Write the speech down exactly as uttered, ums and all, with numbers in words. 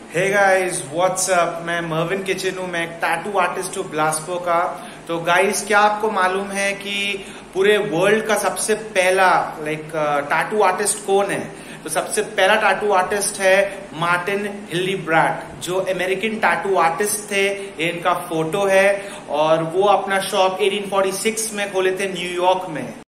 हे guys what's up, मैं Mervin kitchen हूँ। मैं एक टैटू आर्टिस्ट हूँ ब्लास्को का। तो गाइस, क्या आपको मालूम है कि पूरे वर्ल्ड का सबसे पहला लाइक टैटू आर्टिस्ट कौन है? तो सबसे पहला टैटू आर्टिस्ट है मार्टिन हिल्डीब्राट, जो अमेरिकन टैटू आर्टिस्ट थे। ये इनका फोटो है और वो अपना शॉप अठारह सौ छियालीस में खोले थे न्यूयॉर्क में।